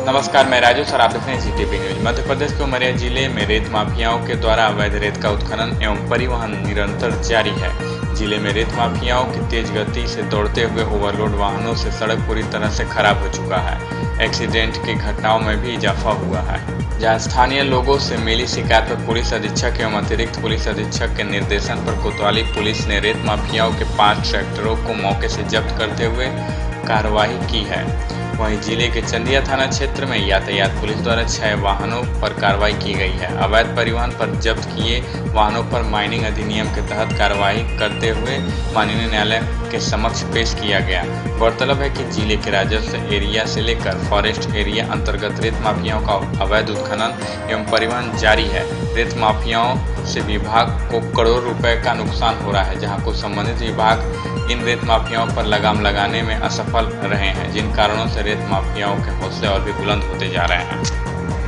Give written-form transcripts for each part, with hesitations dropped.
नमस्कार, मैं राजू सर, आप देख रहे हैं जीटीवी न्यूज। मध्य प्रदेश के उमरिया जिले में रेत माफियाओं के द्वारा अवैध रेत का उत्खनन एवं परिवहन निरंतर जारी है। जिले में रेत माफियाओं की तेज गति से दौड़ते हुए ओवरलोड वाहनों से सड़क पूरी तरह से खराब हो चुका है। एक्सीडेंट की घटनाओं में भी इजाफा हुआ है, जहां स्थानीय लोगों से मिली शिकायत पर पुलिस अधीक्षक एवं अतिरिक्त पुलिस अधीक्षक के निर्देशन पर कोतवाली पुलिस ने रेत माफियाओं के 5 ट्रैक्टरों को मौके से जब्त करते हुए कार्रवाई की है। वहीं जिले के चंदिया थाना क्षेत्र में यातायात पुलिस द्वारा 6 वाहनों पर कार्रवाई की गई है। अवैध परिवहन पर जब्त किए वाहनों पर माइनिंग अधिनियम के तहत कार्रवाई करते हुए माननीय न्यायालय के समक्ष पेश किया गया। गौरतलब है कि जिले के राजस्व एरिया से लेकर फॉरेस्ट एरिया अंतर्गत रेत माफियाओं का अवैध उत्खनन एवं परिवहन जारी है। रेत माफियाओं से विभाग को करोड़ों रुपए का नुकसान हो रहा है, जहां कुछ संबंधित विभाग इन रेत माफियाओं पर लगाम लगाने में असफल रहे हैं, जिन कारणों से रेत माफियाओं के हौसले और भी बुलंद होते जा रहे हैं।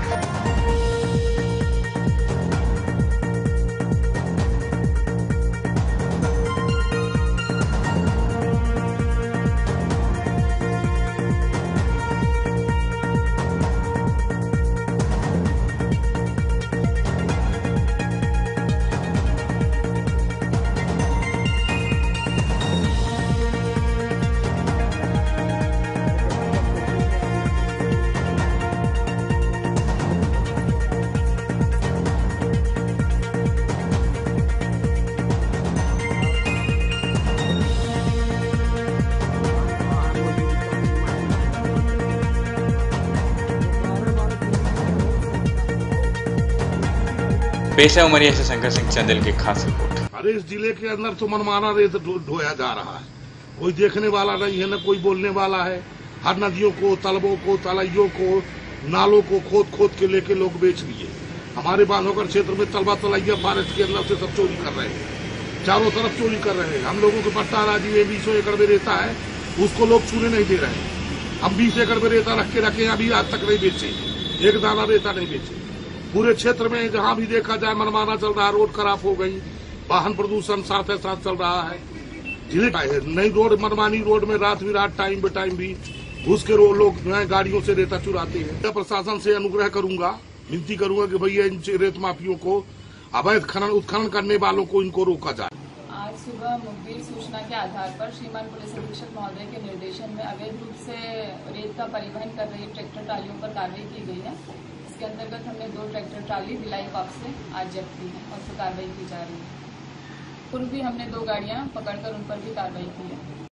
पेश है उमरिया से शंकर सिंह चंदेल की खास रिपोर्ट। अरे इस जिले के अंदर तो मनमाना रेत ढोया जा रहा है, कोई देखने वाला नहीं है, न कोई बोलने वाला है। हर नदियों को, तलबों को, तलैयों को, नालों को खोद खोद के लेके लोग बेच लिए। हमारे बांधवगढ़ क्षेत्र में तलबा तलैया फॉरेस्ट के अंदर से सब चोरी कर रहे हैं, चारों तरफ चोरी कर रहे हैं। हम लोगों के पट्टा राजी में 20 एकड़ में रेता है, उसको लोग छूने नहीं दे रहे हैं। हम 20 एकड़ में रेता रख के रखे, अभी आज तक नहीं बेचे, एक दाना रेता नहीं बेचे। पूरे क्षेत्र में जहां भी देखा जाए मनमाना चल रहा है, रोड खराब हो गई, वाहन प्रदूषण साथ चल रहा है। जिले नई रोड, मनमानी रोड में रात बिरात टाइम बे टाइम भी घुस के लोग जो है गाड़ियों से रेता चुराते हैं। प्रशासन से अनुग्रह करूंगा, विनती करूंगा कि भैया इन रेत माफियों को, अवैध उत्खनन करने वालों को इनको रोका जाए। आज सुबह मुखबिर सूचना के आधार पर श्रीमान पुलिस अधीक्षक महोदय के निर्देशन में अवैध रूप से रेत का परिवहन कर रही ट्रैक्टर ट्रालियों पर कार्रवाई की गई है। इसके अंतर्गत हमने 2 ट्रैक्टर ट्राली भिलाई कॉप से आज जब्त की है और उस पर कार्रवाई की जा रही है। पूर्व भी हमने 2 गाड़ियां पकड़कर उन पर भी कार्रवाई की है।